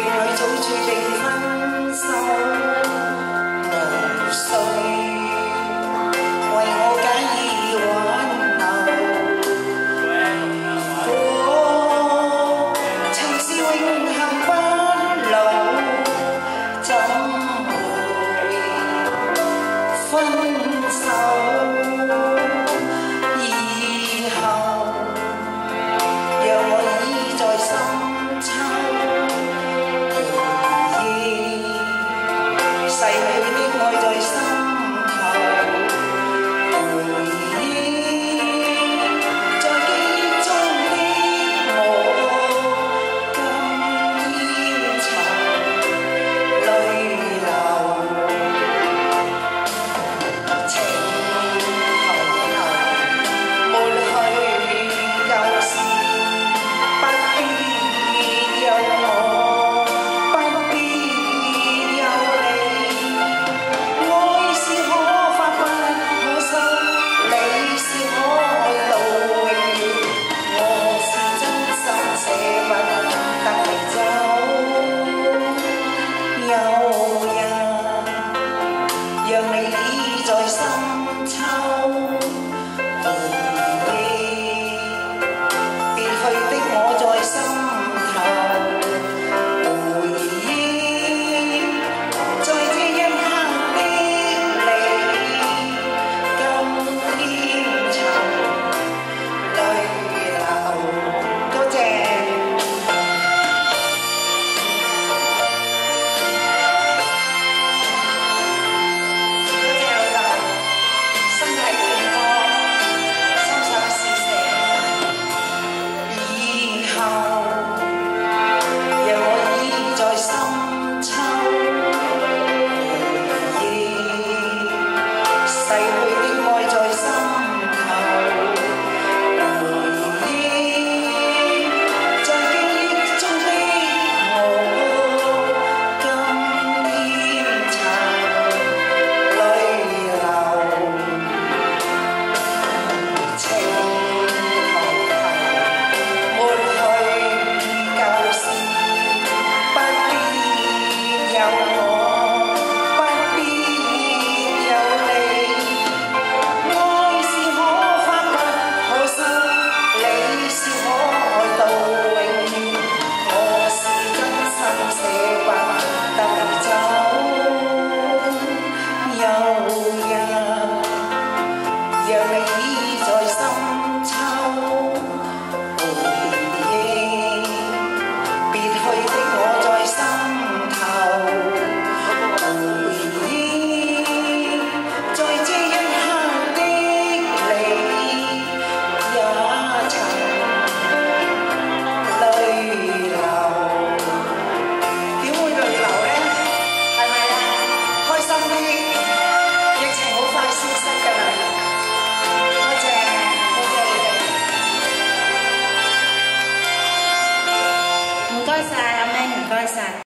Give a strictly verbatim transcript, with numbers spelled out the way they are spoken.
里早注定分手，無需為我假意挽留。我情是永恆不老，怎會分手？以後讓我倚在深秋。 逝去的愛在心頭，回憶在記憶中的我，今煙塵淚流，情投投，抹去舊事，不必有我。 讓你倚在深秋，回憶別去的我在心頭，回憶在這一刻的你，今天塵淚流。多謝。 逝去的愛在心頭，回憶在記憶中的我，今天塵淚流，情投投，抹去舊事，不必有我。 讓你倚在深秋，回憶別去的我在心頭，回憶在這一刻的你，也曾淚流。點會淚流呢？係咪啊？開心啲，疫情好快消失㗎啦。 唔該晒，阿明，唔該晒。